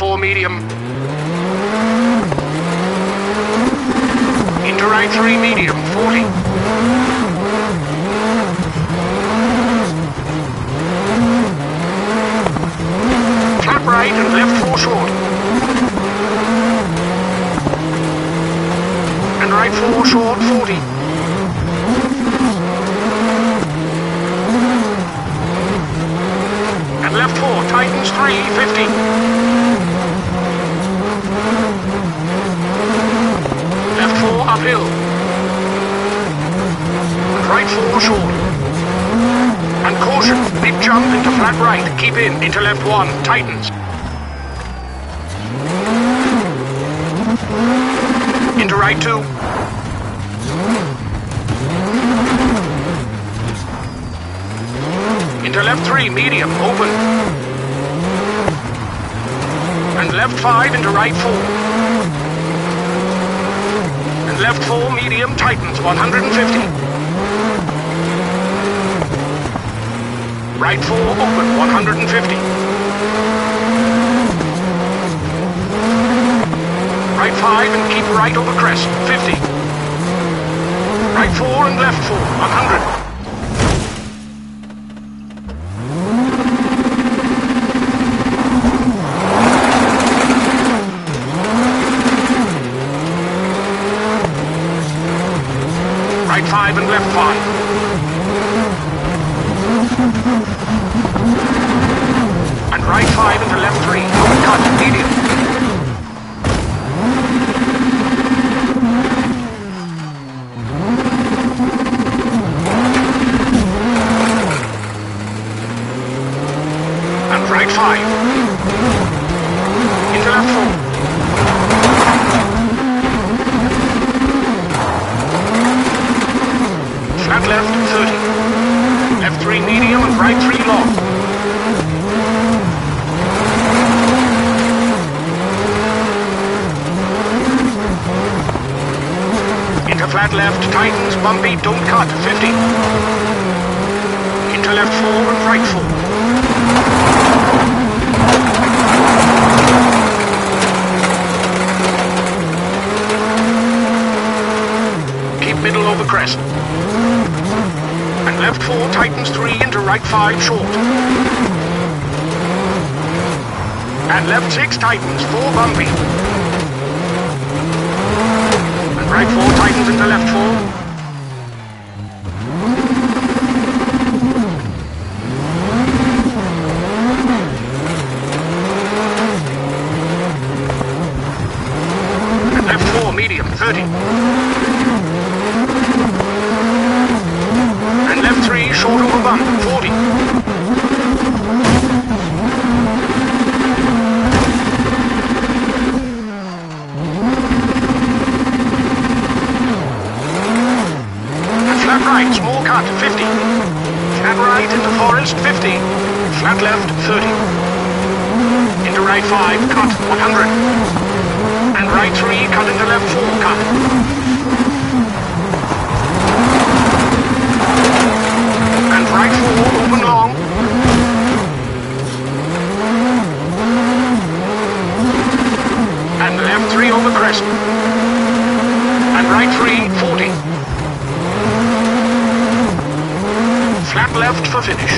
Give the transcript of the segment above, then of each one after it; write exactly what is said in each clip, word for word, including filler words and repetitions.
four medium. Into right three medium, forty. Flat right and left four short. And right four short, forty. And left four, tightens three, fifty. Left four uphill. And right four short. And caution, big jump into flat right, keep in, into left one, tightens. Into right two. Into left three, medium, open. And left five into right four. And left four, medium, tightens, one hundred fifty. Right four, open, one hundred fifty. Right five and keep right over crest, fifty. Right four and left four, one hundred. Right five and left five. And right five into left three. Cut, medium. And right five. Into left four. Flat left, thirty. Left three medium and right three long. Into flat left, tightens, bumpy, don't cut, fifty. Into left four and right four. Keep middle over crest. And left four, tightens three into right five, short. And left six, tightens, four, bumpy. And right four, tightens into left four. And left four, medium, thirty. Left three, short over bump, forty. And flat right, small cut, fifty. Flat right into forest, fifty. Flat left, thirty. Into right five, cut, one hundred. And right three, cut into left four, cut. Right four, open long. And left three over crest. And right three, forty. Flat left for finish.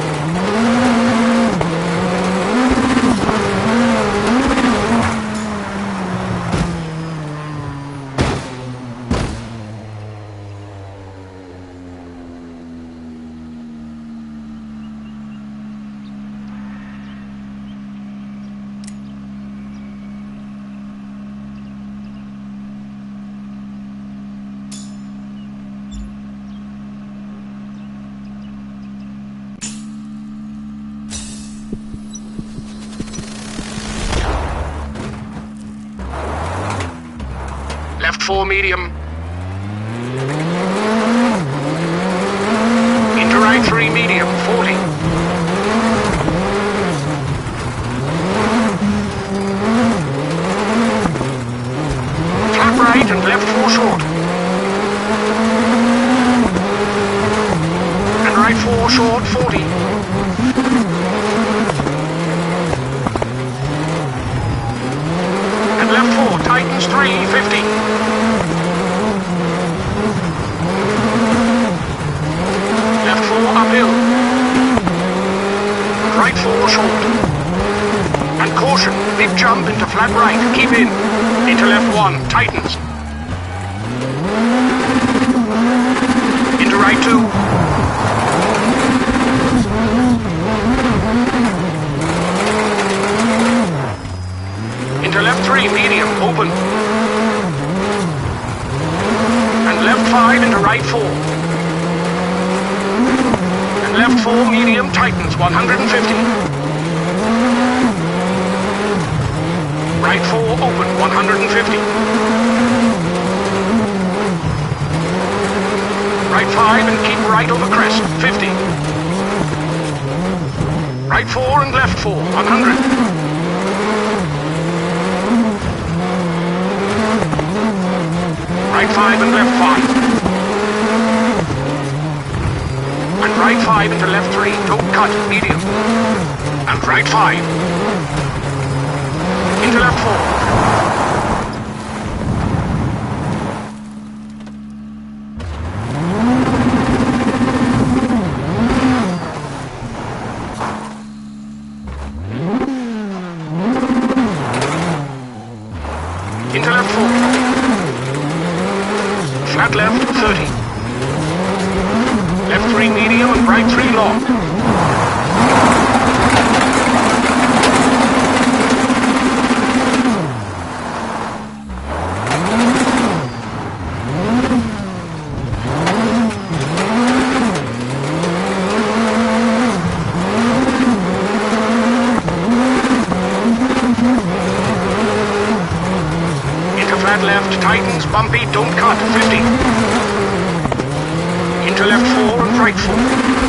Left four medium. Into right three medium, forty. Flat right and left four short. And right four short, forty. Titans three, fifty. Left four uphill. Right four short. And caution, big jump into flat right, keep in. Into left one, Titans. Into right two. Into left three, medium, open. And left five into right four. And left four, medium, Titans, one hundred fifty. Right four, open, one hundred fifty. Right five and keep right on the crest, fifty. Right four and left four, one hundred. Right five and left five. And right five into left three, don't cut, medium. And right five. Into left four. Into left four. Flat left, thirty. Left three medium and right three long. Flat left, Titans, bumpy, don't cut, fifty. Into left four and right four.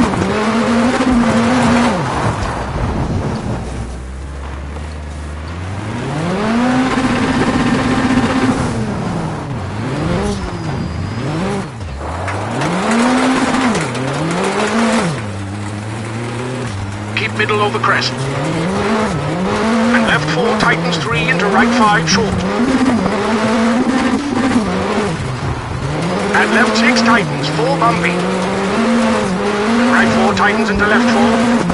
Keep middle over crest. And left four, Titans three into right five, short. And left six, Titans, four bumpy. Right four, Titans into left four.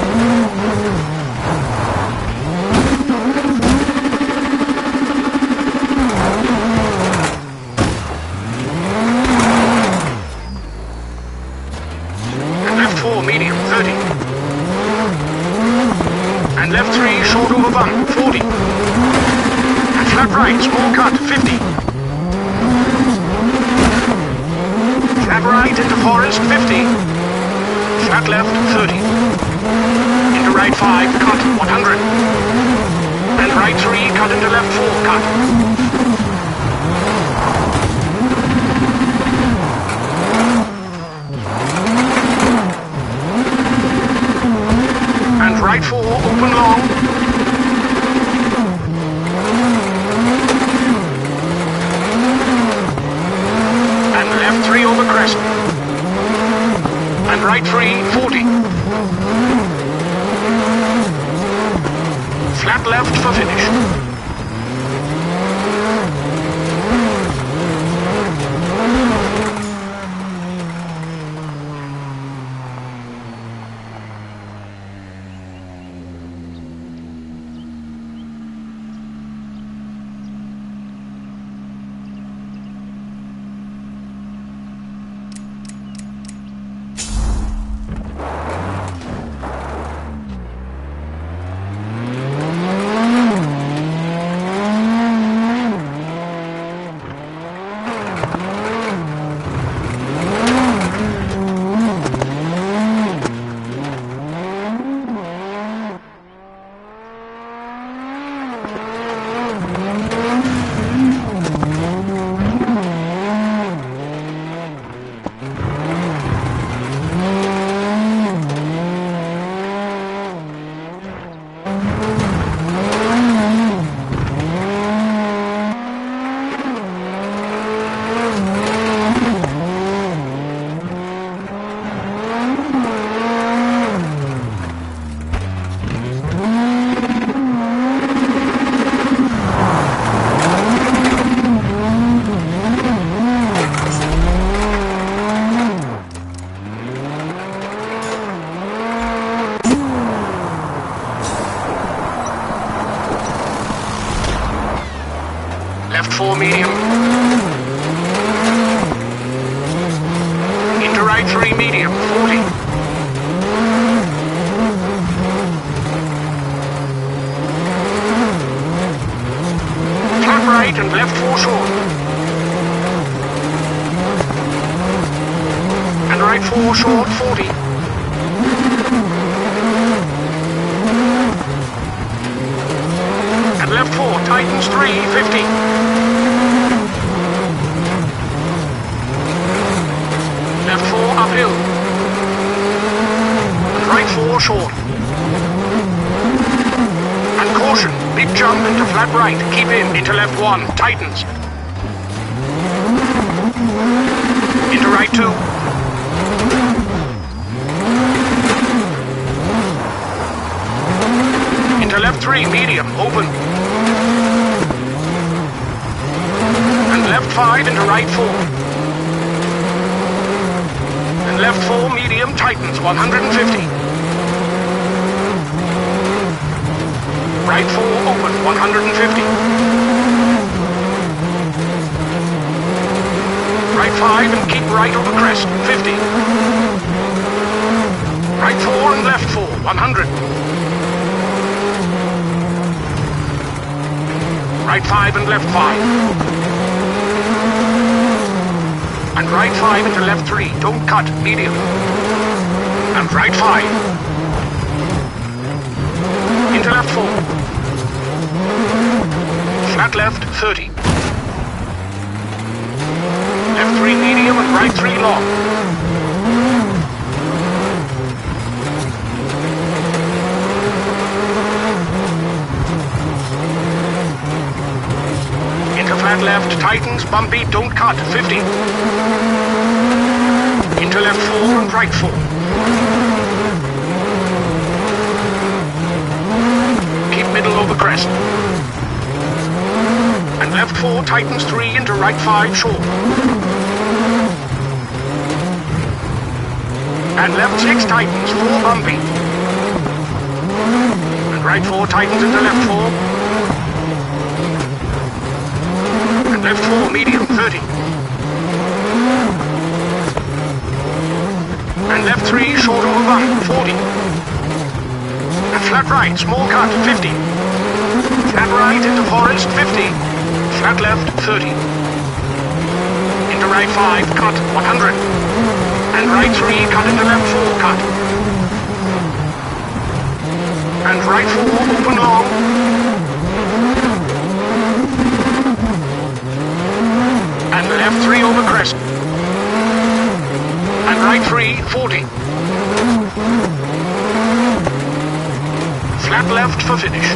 And left four, medium, thirty. And left three, short over bump, forty. And flat right, small cut, fifty. Flat right into forest, fifty. Flat left, thirty. Into right five, cut, one hundred. And right three, cut into left four, cut. And right four, open long. Three over crest. And right three, forty. Flat left for finish. medium. Into right three medium, forty. Flat right and left four short. And right four short, forty. And left four, tightens three, fifty. Left four, uphill. And right four, short. And caution, big jump into flat right, keep in, into left one, tightens. Into right two. Into left three, medium, open. And left five into right four. And left four, medium, tightens, one hundred fifty. Right four, open, one hundred fifty. Right five and keep right over crest, fifty. Right four and left four, one hundred. Right five and left five. And right five into left three. Don't cut, medium. And right five. Into left four. Flat left, thirty. Left three medium and right three long. Flat left, tightens, bumpy, don't cut, fifty. Into left four and right four. Keep middle over crest. And left four, tightens three into right five, short. And left six, tightens, four, bumpy. And right four, tightens into left four. Left four, medium, thirty. And left three, short over bump, forty. And flat right, small cut, fifty. Flat right into forest, fifty. Flat left, thirty. Into right five, cut, one hundred. And right three, cut into left four, cut. And right four, open long. And left three over crest. And right three, forty. Flat left for finish.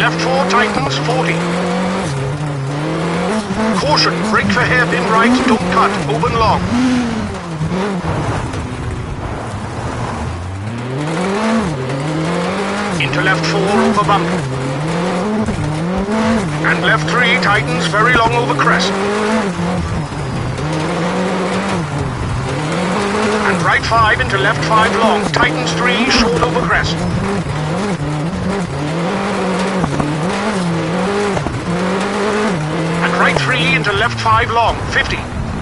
Left four tightens, forty. Caution, brake for hairpin right, don't cut, open long. Into left four over bump. And left three tightens very long over crest. And right five into left five long, tightens three, short over crest. And right three into left five long, fifty.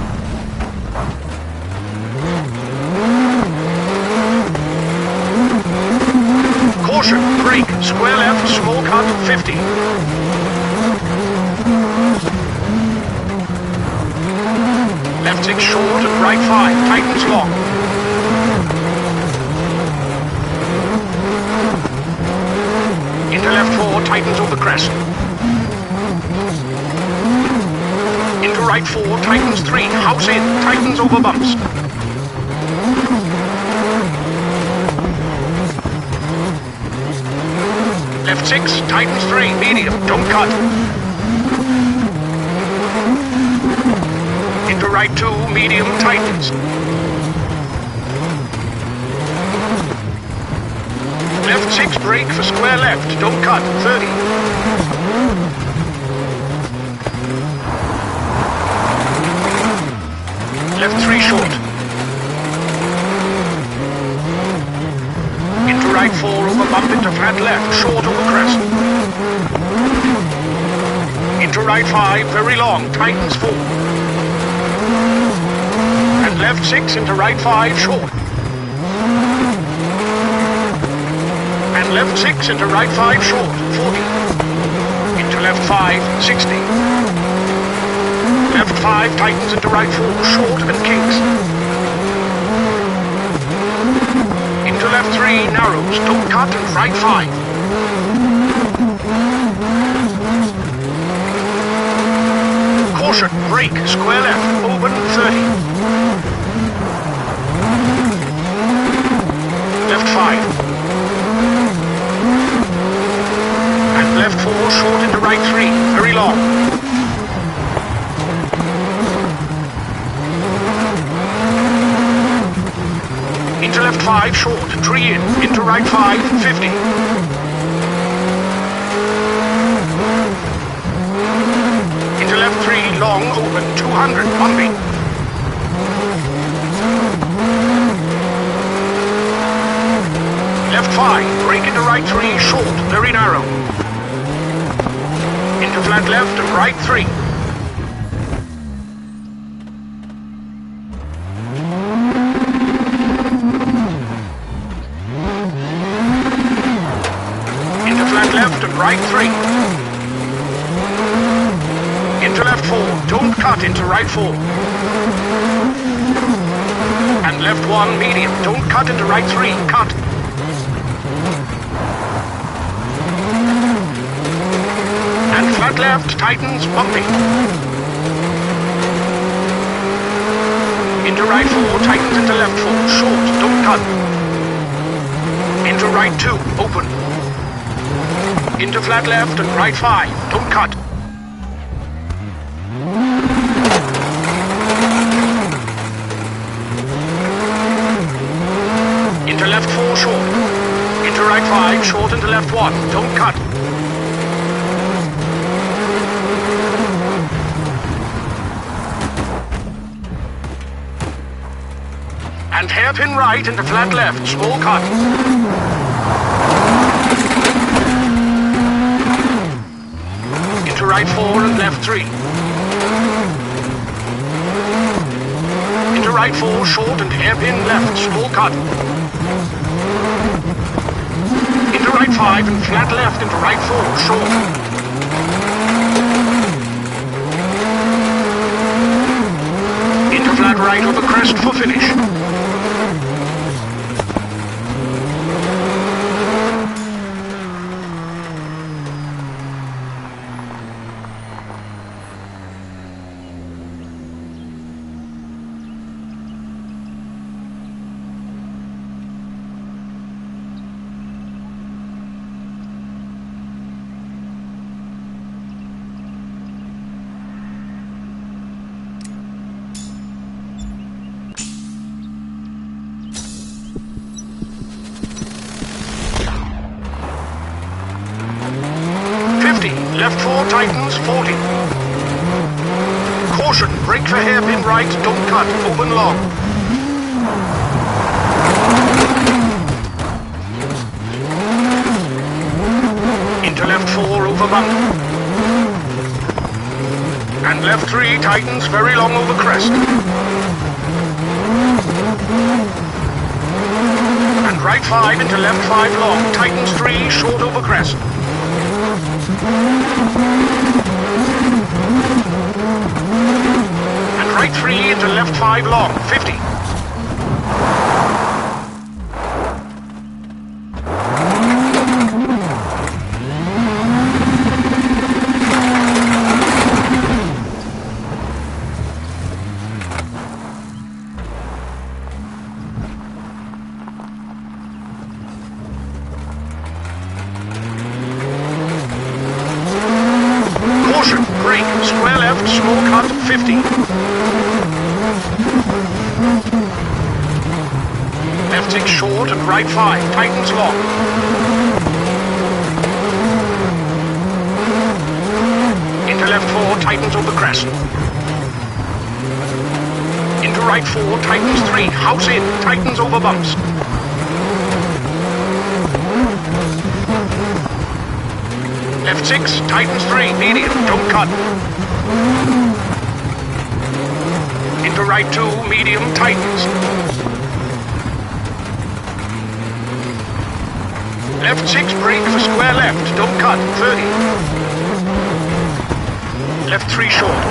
Caution, brake, square left, small cut, fifty. Left six short and right five, tightens long. Into left four, tightens over crest. Into right four, tightens three, house in, tightens over bumps. Left six, tightens three, medium, don't cut. Into right two, medium, tightens. Left six, brake for square left, don't cut, thirty. Left three short. Into right four over bump into flat left, short over crest. Into right five, very long, tightens four. And left six into right five, short. And left six into right five, short, forty. Into left five, sixty. Left five tightens into right four, short and kinks. Into left three, narrows, don't cut and right five. Caution, brake, square left, open, thirty. Left five. And left four, short into right three, very long. Into left five, short, tree in, into right five, fifty. Into left three, long, open, two hundred, bumpy. Left five, brake into right three, short, very narrow. Into flat left and right three. Left and right three. Into left four, don't cut into right four. And left one, medium, don't cut into right three, cut. And flat left, tightens, bumpy. Into right four, tightens into left four, short, don't cut. Into right two, open. Into flat left and right five, don't cut. Into left four, short. Into right five, short into left one, don't cut. And hairpin right into flat left, small cut. Into right four and left three. Into right four, short and hairpin left, small cut. Into right five and flat left into right four, short. Into flat right over crest for finish. Left four tightens, forty. Caution, brake for hairpin right, don't cut, open long. Into left four over bump. And left three tightens, very long over crest. And right five into left five long, tightens three, short over crest. And right three into left five long, fifty. Square left, small cut, fifty. Left six short and right five, tightens long. Into left four, tightens over crest. Into right four, tightens three, house in, tightens over bumps. Left six, tightens three, medium, don't cut. Into right two, medium, tightens. Left six, brake for square left, don't cut, thirty. Left three short.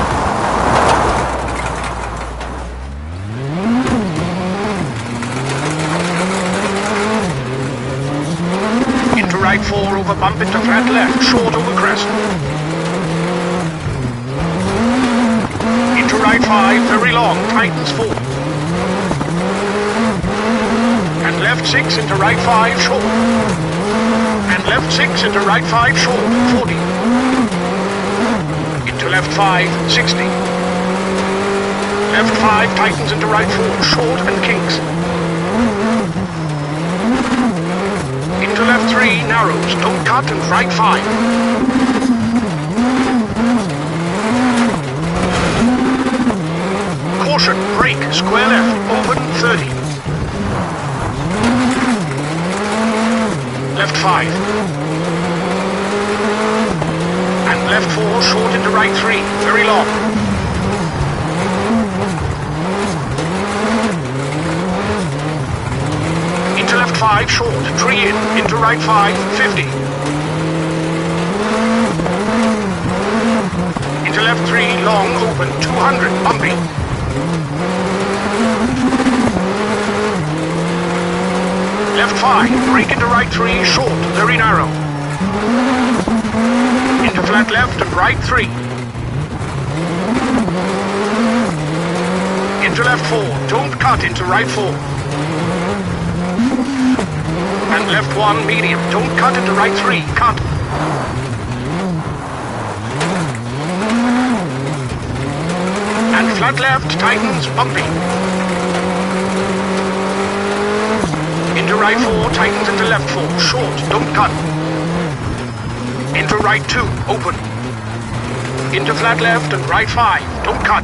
Right four over bump into flat left, short over crest. Into right five, very long, tightens four. And left six into right five, short. And left six into right five, short, forty. Into left five, sixty. Left five, tightens into right four, short and kinks. Into left three, narrows, don't cut, and right five. Caution, brake, square left, open, thirty. Left five. And left four, short into right three, very long. Left five short, tree in, into right five, fifty. Into left three, long, open, two hundred, bumpy. Left five, brake into right three, short, very narrow. Into flat left and right three. Into left four, don't cut, into right four. And left one, medium. Don't cut into right three. Cut. And flat left, tightens, bumpy. Into right four, tightens into left four. Short, don't cut. Into right two, open. Into flat left and right five. Don't cut.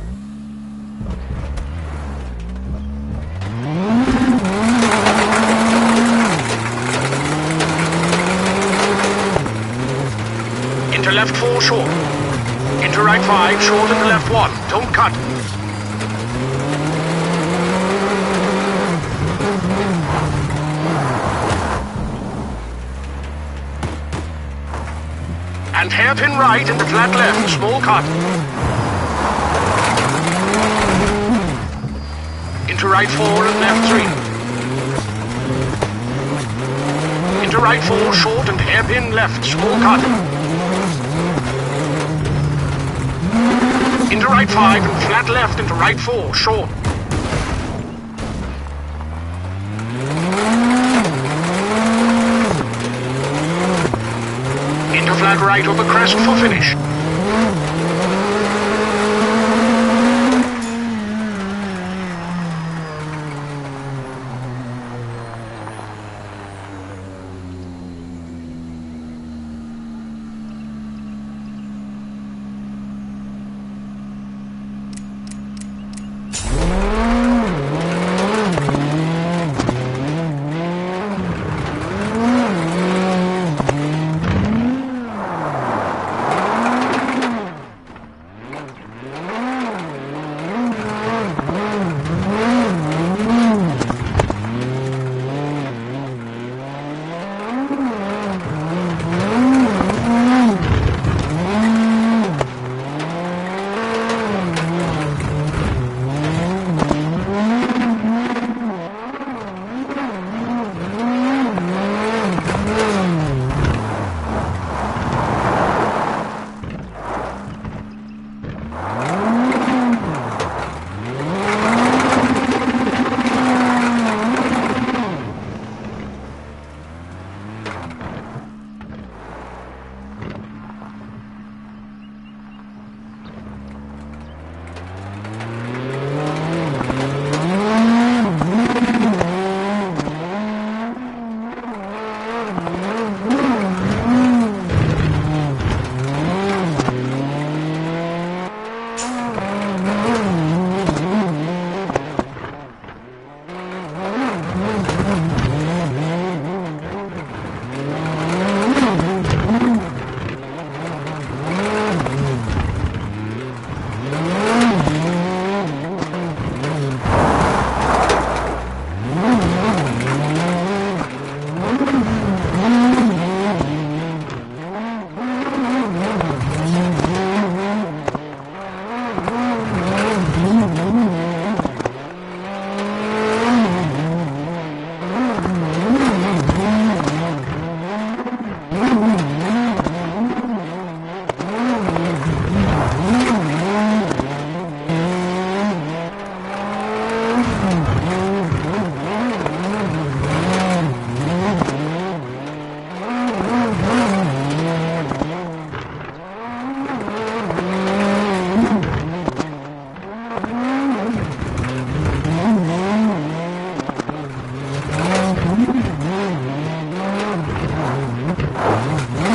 Into left four, short. Into right five, short into left one. Don't cut. And hairpin right into flat left, small cut. Into right four and left three. Into right four, short and hairpin left, small cut. Into right five and flat left into right four, short. Into flat right over crest for finish. Mm-hmm.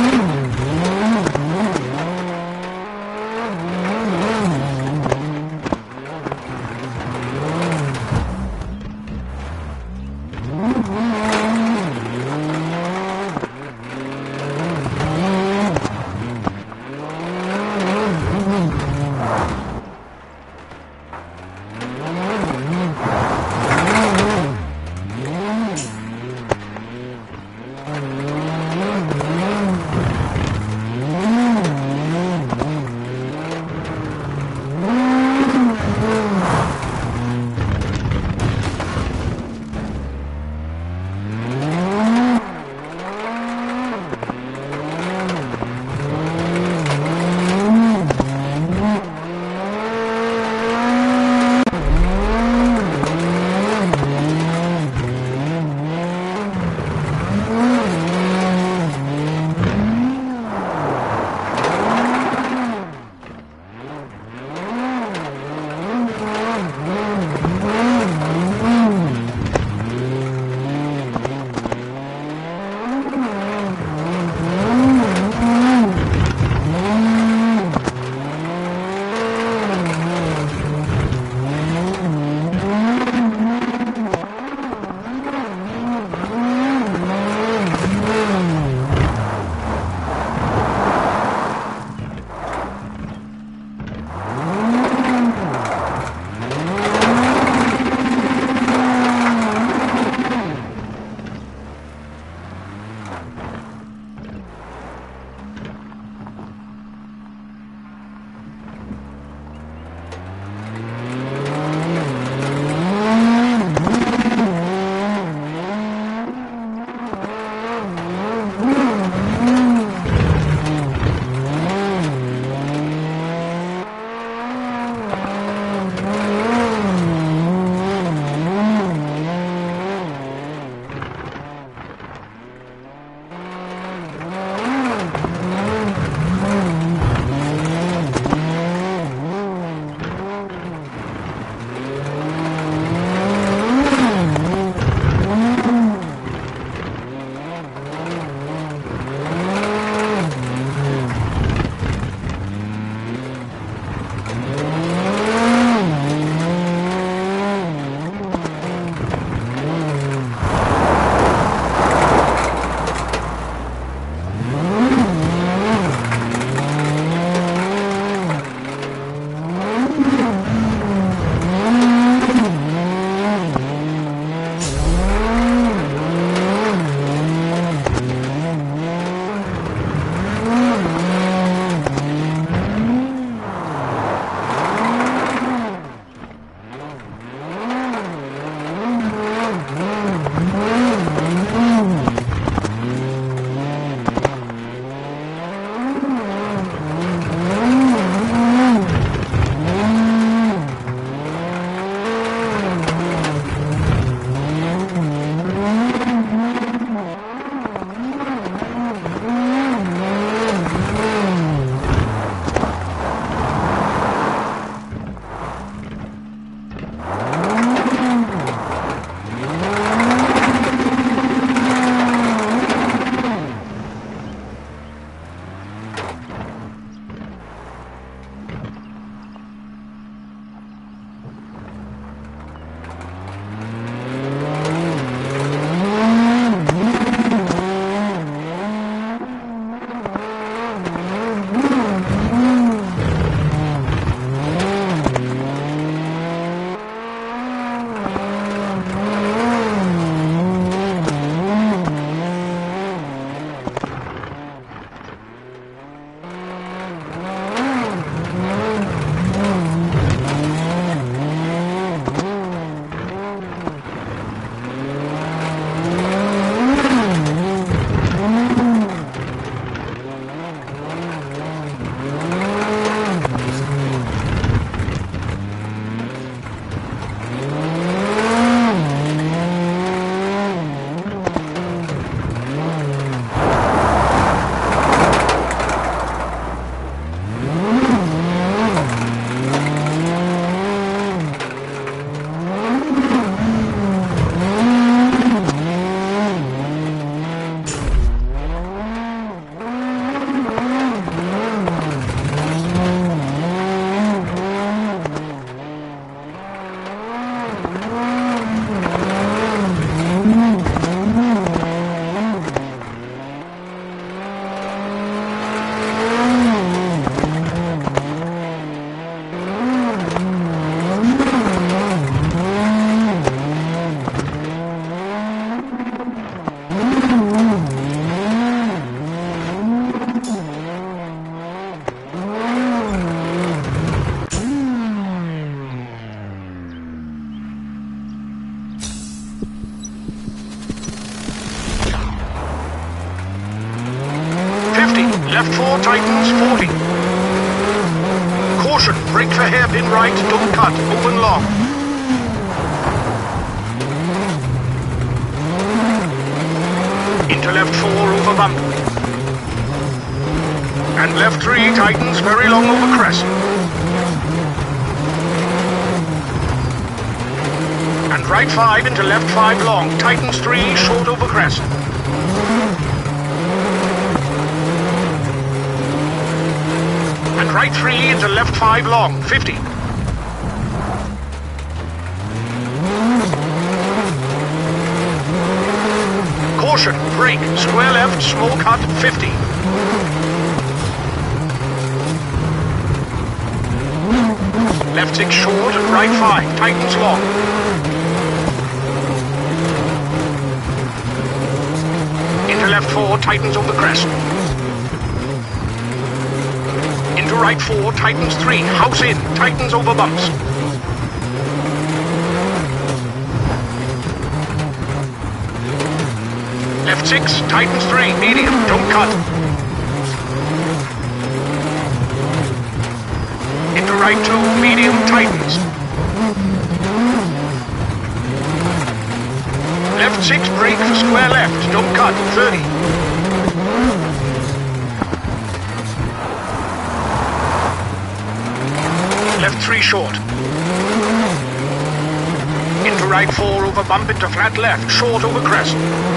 Left four tightens, forty. Caution, brake for hairpin right, don't cut, open long. Into left four over bump. And left three tightens, very long over crest. And right five into left five long, tightens three, short over crest. And right three into left five long, fifty. Caution, brake, square left, small cut, fifty. Left six short and right five, tightens long. Into left four, tightens over crest. Into right four, tightens three, house in, tightens over bumps. Left six, tightens three, medium, don't cut. Into right two, medium, tightens. Left six, brake for square left, don't cut, thirty. Left three short. Into right four over bump into flat left, short over crest.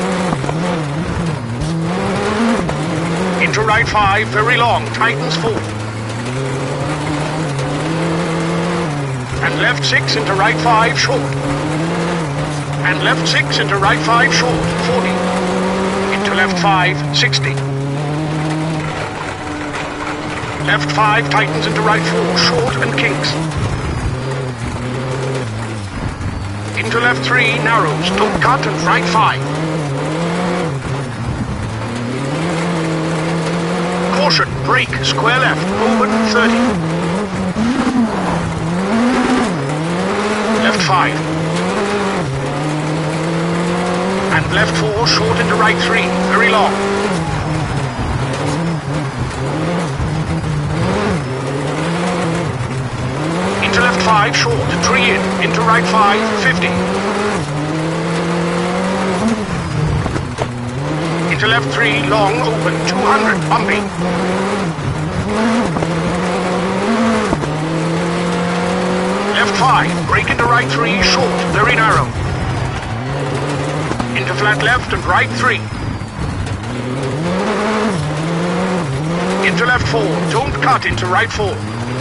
Into right five, very long, tightens four. And left six into right five, short. And left six into right five, short, forty. Into left five, sixty. Left five tightens into right four, short and kinks. Into left three, narrows, don't cut and right five. Caution, brake, square left, open, thirty. Left five. And left four, short into right three, very long. Into left five, short, three in, into right five, fifty. Into left three, long, open, two hundred, bumpy. Left five, brake into right three, short, very narrow. Into flat left and right three. Into left four, don't cut into right four.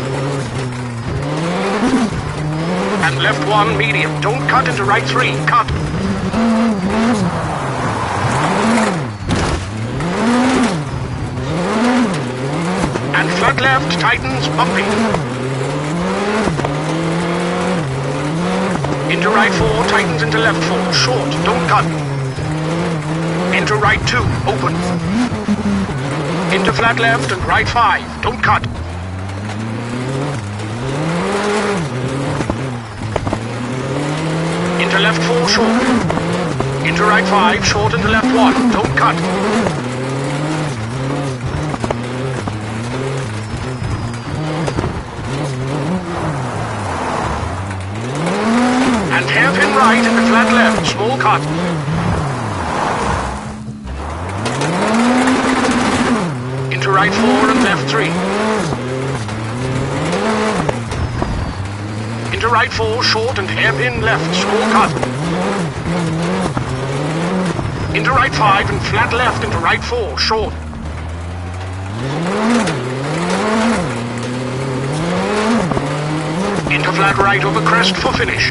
And left one, medium, don't cut into right three, cut. And flat left, tightens, bumpy. Into right four, tightens into left four, short, don't cut. Into right two, open. Into flat left and right five, don't cut. Into left four, short. Into right five, short into left one, don't cut. And hairpin right into flat left, small cut. Into right four and left three. Into right four, short and hairpin left, small cut. Into right five and flat left into right four, short. Into flat right over crest for finish.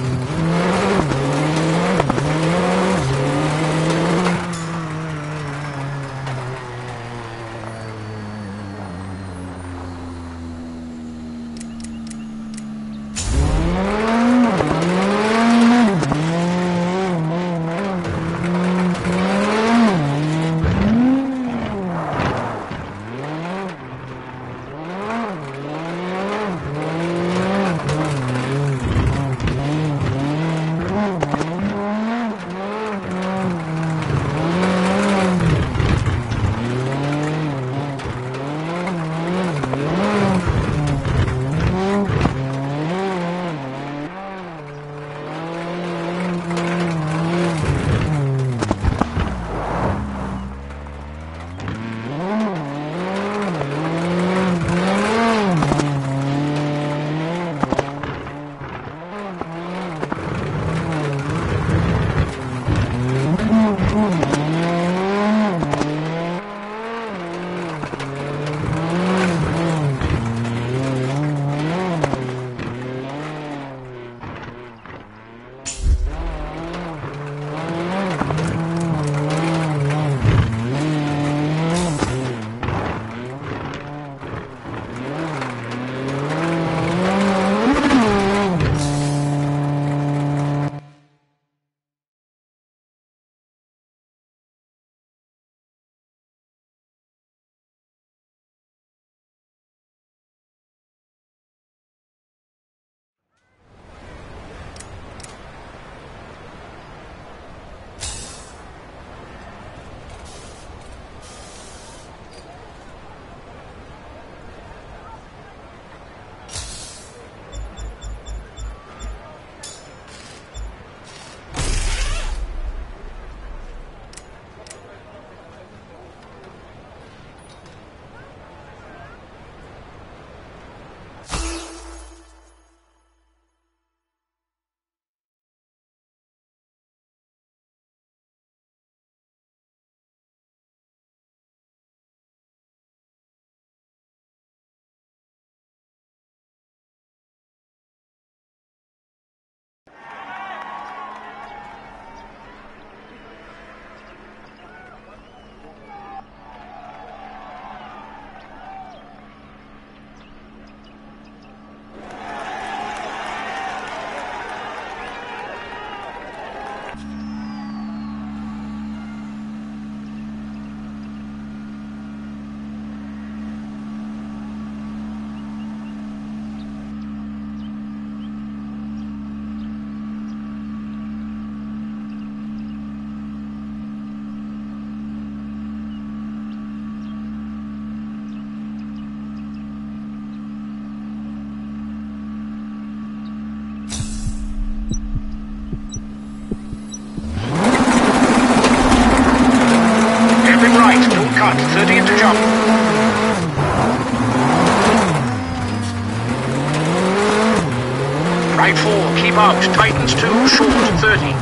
Right four, keep out. Tightens two, short, thirty.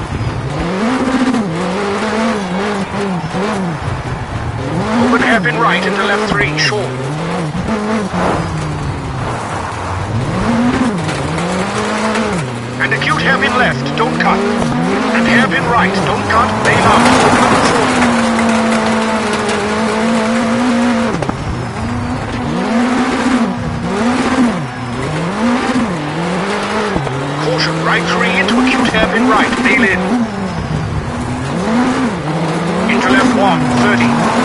Open hairpin right into left three, short. And acute hairpin left, don't cut. And hairpin right, don't cut, bail out. Open forty. Right three into acute hairpin right, bail in. Into left one, thirty.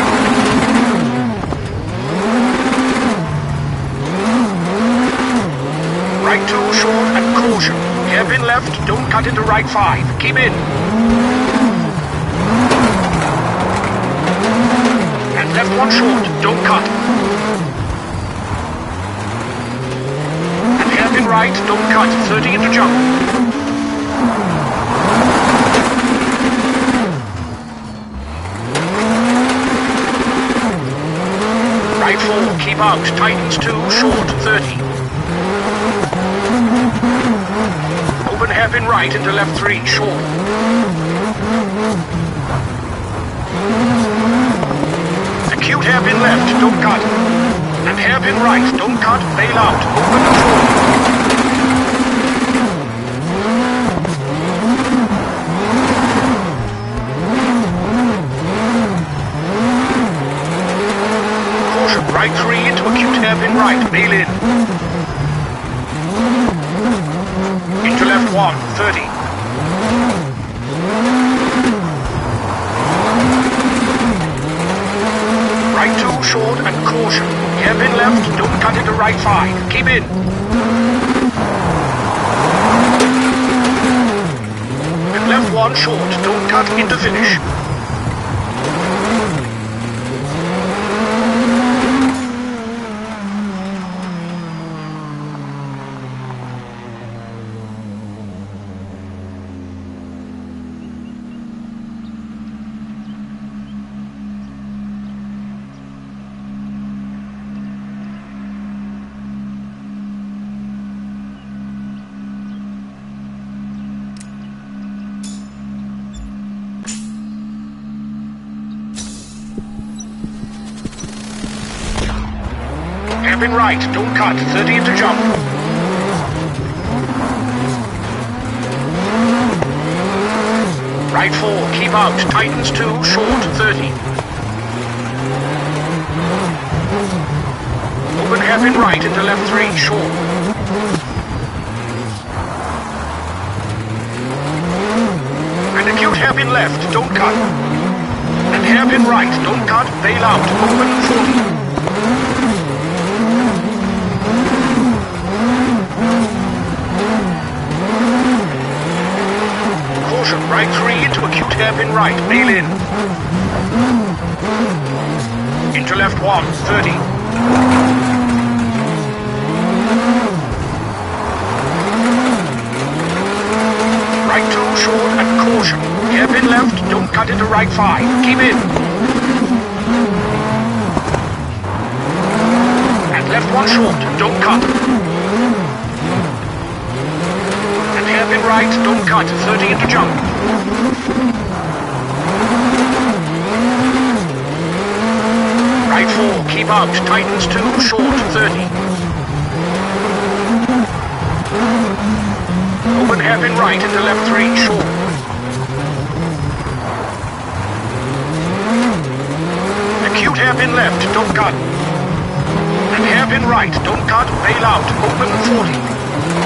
Right two short and caution. Hairpin left, don't cut into right five. Keep in. And left one short, don't cut. And hairpin right, don't cut. thirty into jump. Right four, keep out. Tightens two, short, thirty. Open hairpin right into left three, short. Acute hairpin left, don't cut. And hairpin right, don't cut, bail out. Open to forty. Right three into acute hairpin right, bail in. Into left one, thirty. Right two short and caution. Hairpin left, don't cut into right five. Keep in. And left one short, don't cut into finish. Hairpin right, don't cut, thirty into jump. Right four, keep out, tightens two, short, thirty. Open hairpin right into left three, short. And acute hairpin left, don't cut. And hairpin right, don't cut, bail out, open forty. Right three into acute hairpin right, bail in. Into left one, thirty. Right two short and caution. Hairpin left, don't cut into right five. Keep in. And left one short, don't cut. Hairpin right, don't cut, thirty into jump. Right four, keep out, tightens two, short, thirty. Open hairpin right into left three, short. Acute hairpin left, don't cut. And hairpin right, don't cut, bail out, open forty.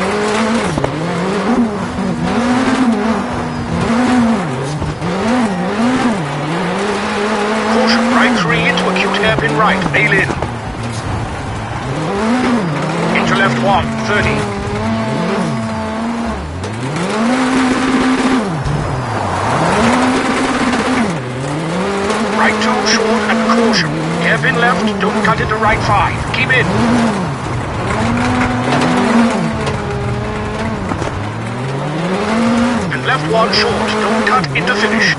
Hairpin right, bail in. Into left one, thirty. Right two short and caution. Hairpin left, don't cut into right five. Keep in. And left one short, don't cut into finish.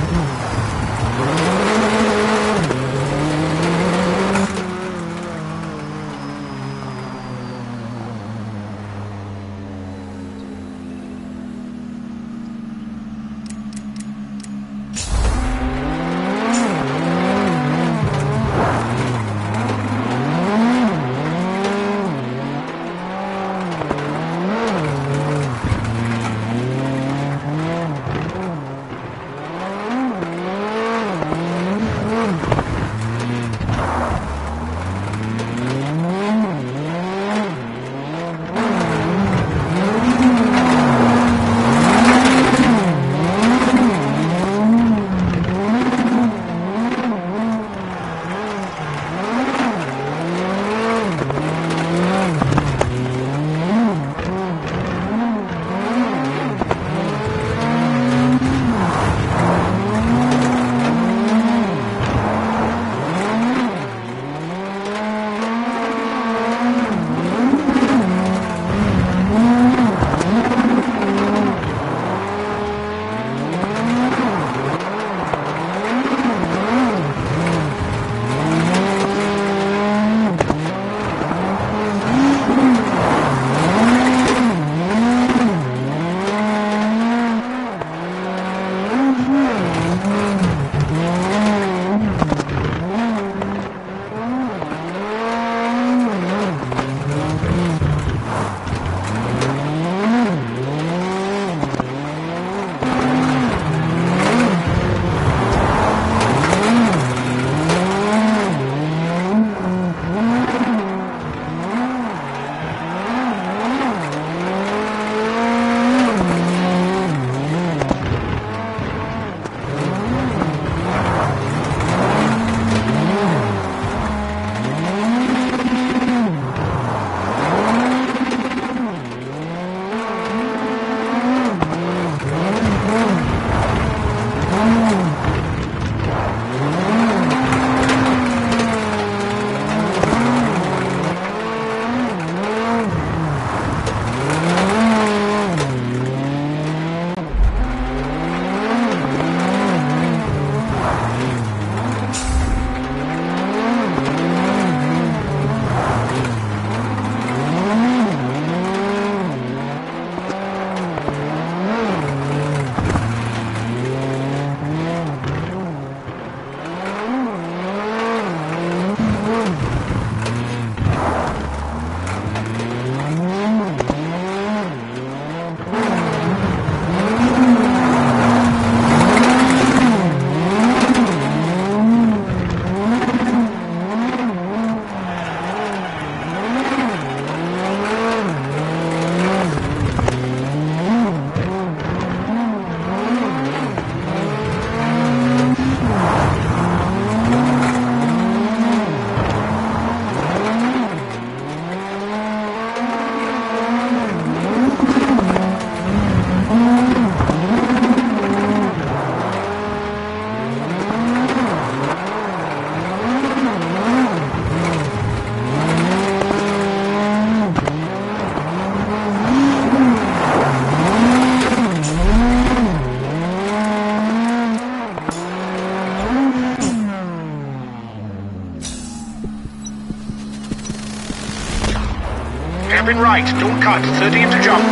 hairpin right, don't cut, thirty into jump.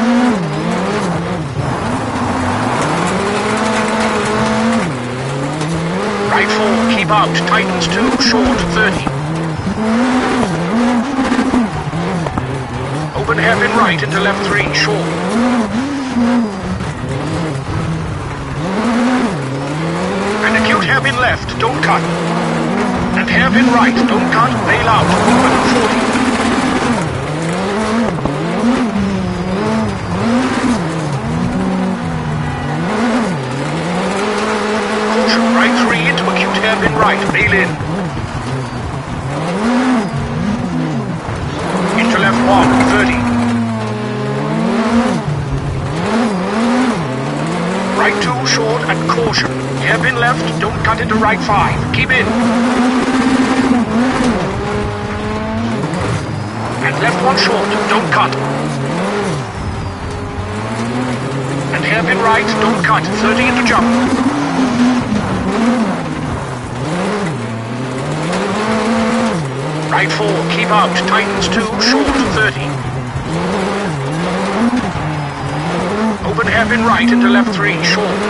Right four, keep out, tightens two, short, thirty. Open hairpin right into left three, short. And acute hairpin left, don't cut. And hairpin right, don't cut, bail out, open forty. Caution, right three into acute hairpin right, bail in. Into left one, thirty. Right two, short, and caution. Hairpin left, don't cut into right five. Keep in. And left one short, don't cut. And hairpin right, don't cut, thirty into jump. Right four, keep out, tightens two, short, thirty. Open hairpin right into left three, short.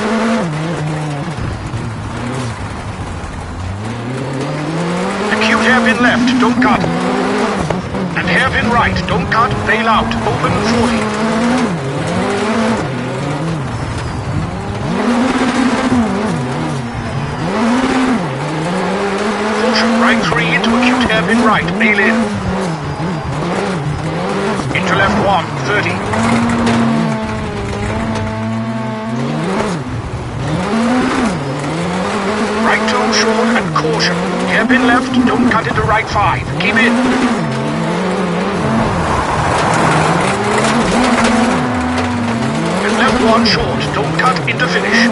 Acute hairpin left, don't cut. And hairpin right, don't cut, bail out, open forty. Caution, right three into acute hairpin right, bail in. Into left one, thirty. Right two, short, and caution. Hairpin left, don't cut into right five. Keep in. And left one short, don't cut into finish.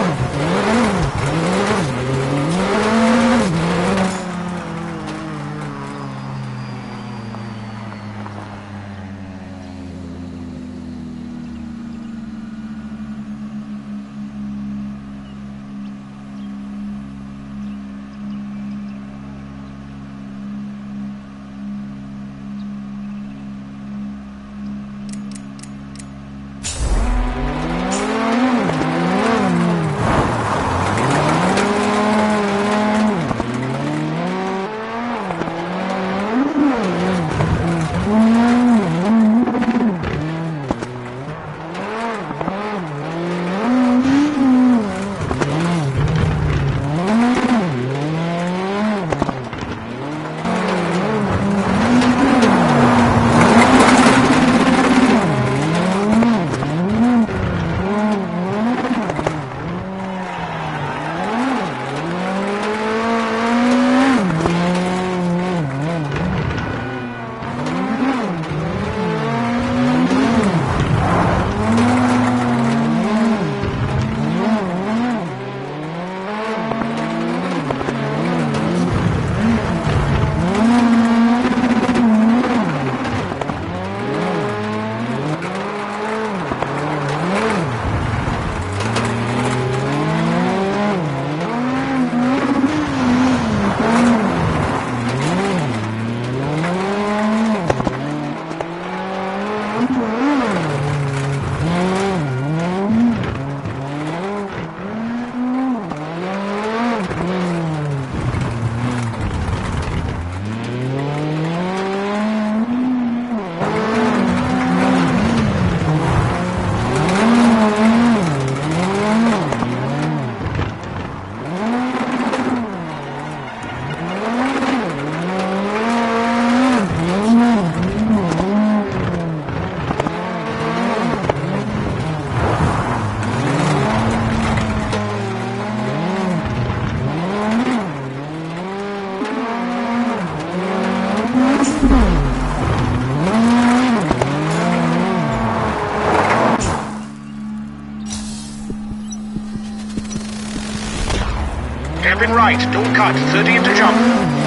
Hairpin right, don't cut, thirty into jump.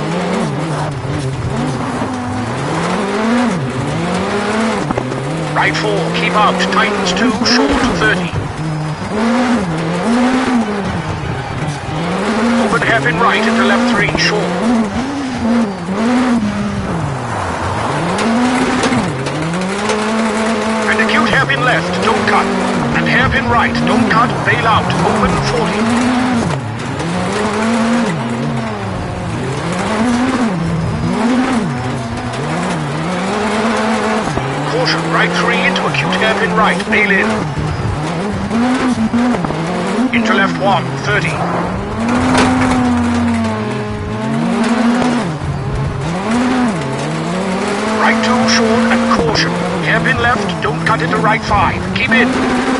Right four, keep out, tightens two, short, thirty. Open hairpin right into left three, short. left, don't cut. And hairpin right, don't cut, bail out, open forty. Caution, right three into acute hairpin right, bail in. Into left one, thirty. Right two short and caution. Hairpin left, don't cut into right five. Keep in.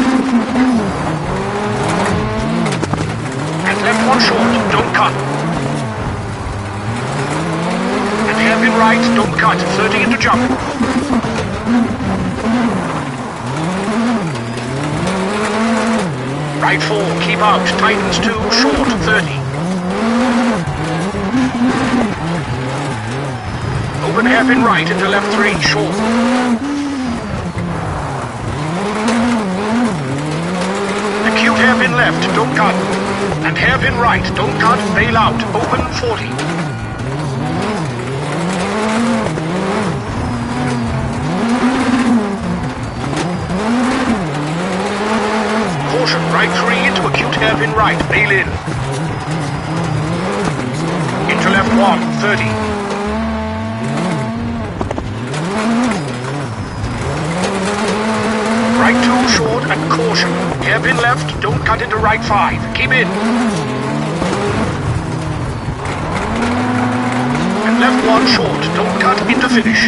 And left one short, don't cut. And hairpin right, don't cut. thirty into jump. Right four, keep out. Tightens two, short, thirty. Open hairpin right into left three, short. Acute hairpin left, don't cut. And hairpin right, don't cut, bail out, open forty. Caution, right three into acute hairpin right, bail in. Into left one, thirty. Right two short and caution. Hairpin left, don't cut into right five. Keep in. And left one short, don't cut into finish.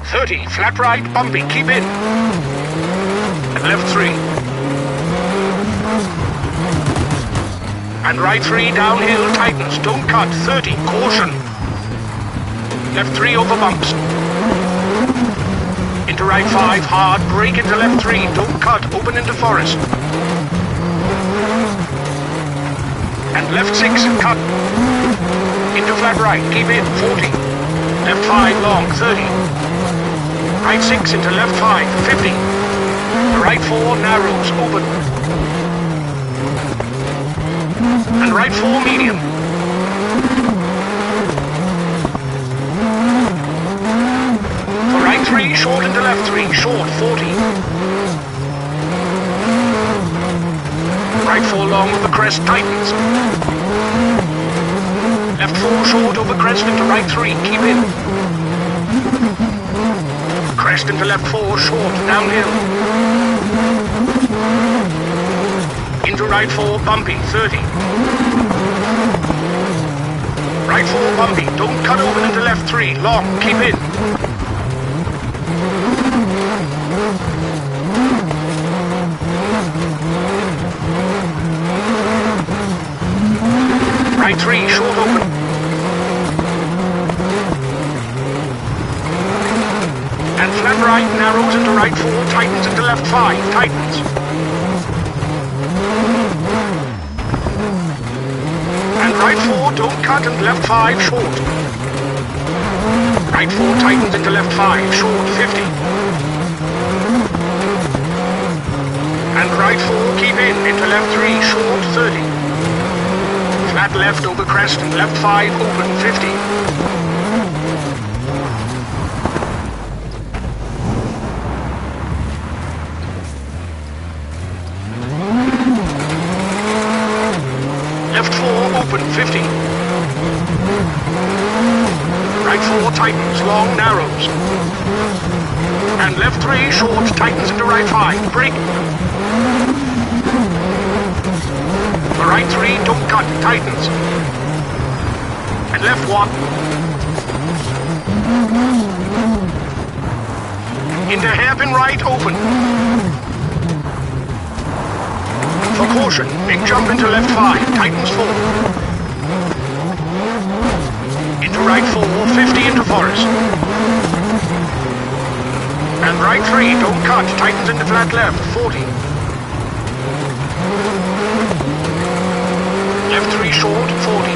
thirty, flat right, bumpy, keep in. And left three. And right three, downhill, tightens, don't cut, thirty, caution. Left three over bumps. Into right five, hard, brake into left three, don't cut, open into forest. And left six, cut. Into flat right, keep in, forty. Left five, long, thirty. Right six into left five, fifty. Right four, narrows, open. And right four, medium. For right three, short into left three, short, forty. Right four, long over crest, tightens. Left four, short over crest into right three, keep in. Crest into left four, short, downhill. Into right four, bumpy, thirty. Right four, bumpy, don't cut open into left three, long, keep in. Right three, short open. And flat right, narrows into right four, tightens into left five, tightens. And right four, don't cut, and left five, short. Right four, tightens into left five, short, fifty. And right four, keep in, into left three, short, thirty. Flat left over crest and left five, open, fifty. Left four, open, fifty. Right four, tightens, long, narrows. And left three, short, tightens into right five, brake. For right three, don't cut, tightens. And left one. Into hairpin right, open. For caution, big jump into left five, tightens four. Into right four, fifty into forest. And right three, don't cut, tightens into flat left, forty. Left three short, forty.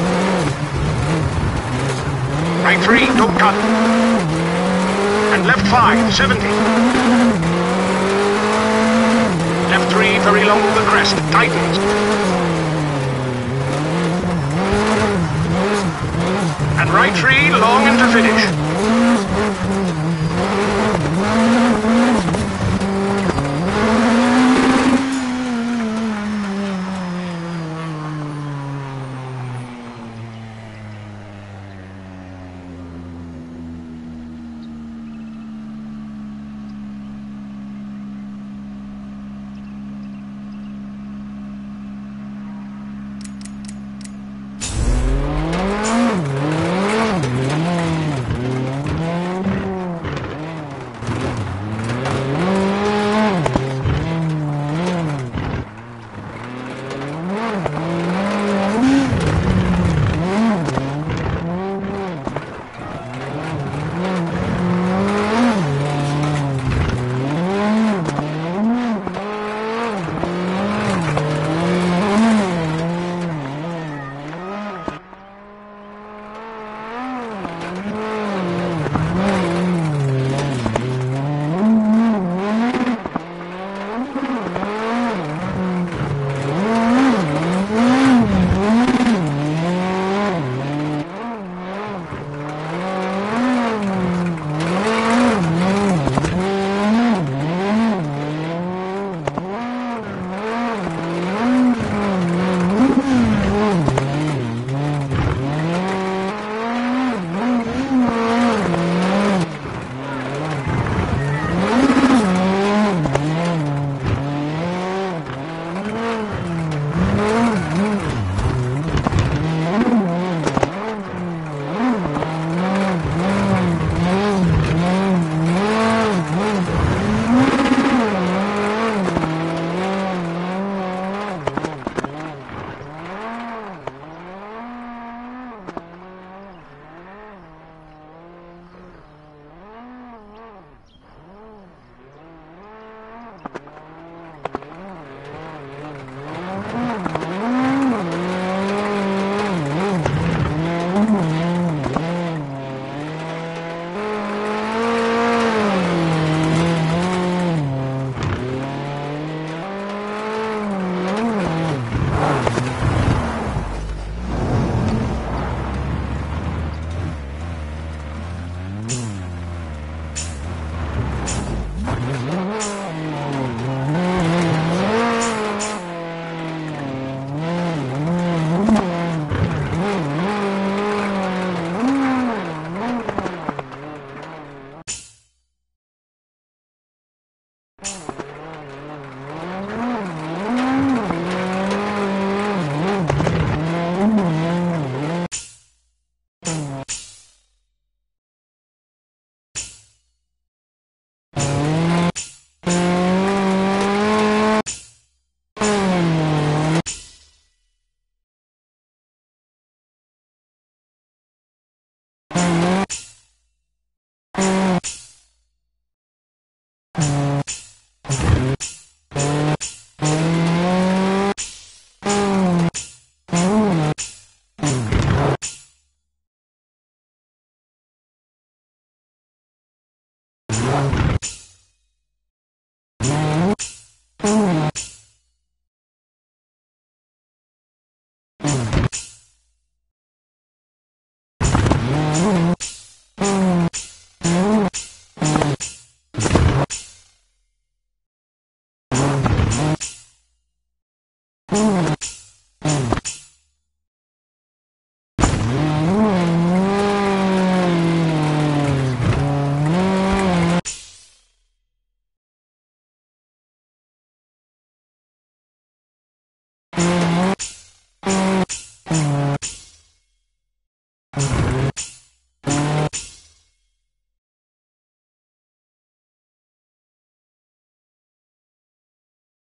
Right three, don't cut. And left five, seventy. Left three, very long over crest, tightens. And right three, long into finish.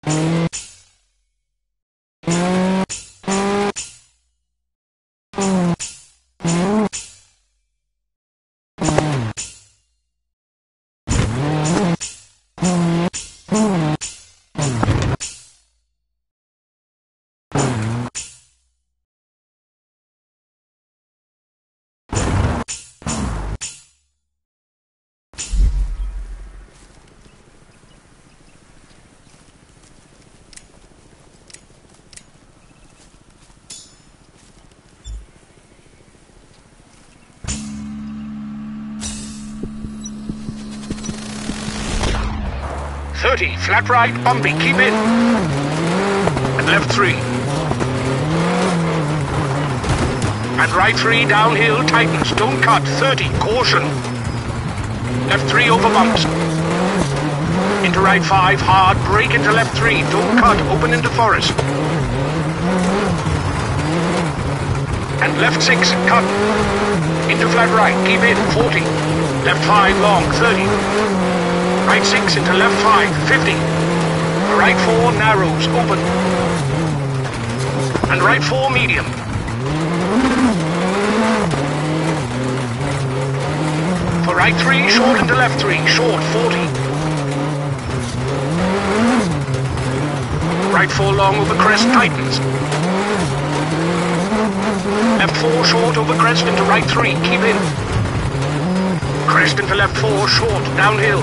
thirty, flat right, bumpy, keep in. And left three. And right three, downhill, tightens, don't cut, thirty, caution. Left three over bumps. Into right five, hard, brake into left three, don't cut, open into forest. And left six, cut. Into flat right, keep in, forty. Left five, long, thirty. Right six into left five, fifty. Right four, narrows, open. And right four, medium. For right three, short into left three, short, forty. Right four, long over crest, tightens. Left four, short over crest into right three, keep in. Crest into left four, short, downhill.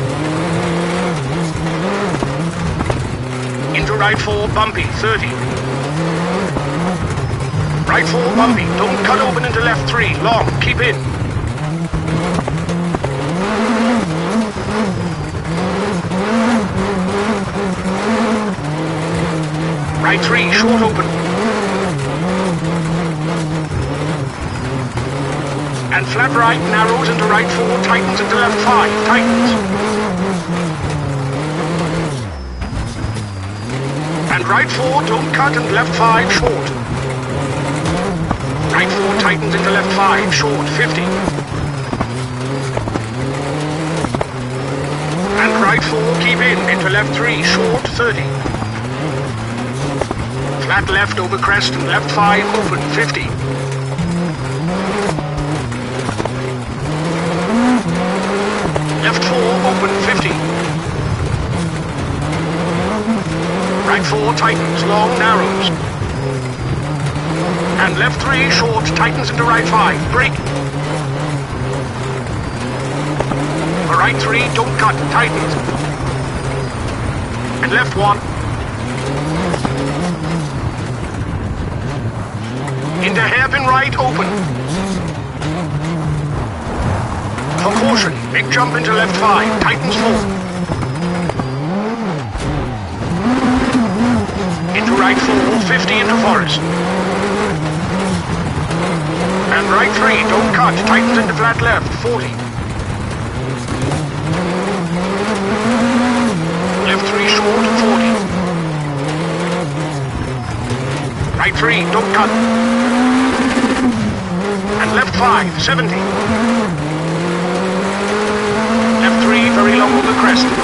Into right four, bumpy, thirty. Right four, bumpy, don't cut open into left three, long, keep in. Right three, short open. And flat right, narrows into right four, tightens into left five, tightens. And right four, don't cut, and left five, short. Right four, tightens into left five, short, fifty. And right four, keep in, into left three, short, thirty. Flat left over crest, and left five, open, fifty. Left four, open, fifty. Right four, tightens, long, narrows. And left three, short, tightens into right five, brake. For right three, don't cut, tightens. And left one. Into hairpin right, open. For caution, big jump into left five, tightens four. Into right four, fifty into forest. And right three, don't cut, tightens into flat left, forty. Left three short, forty. Right three, don't cut. And left five, seventy. Left three, very long over crest.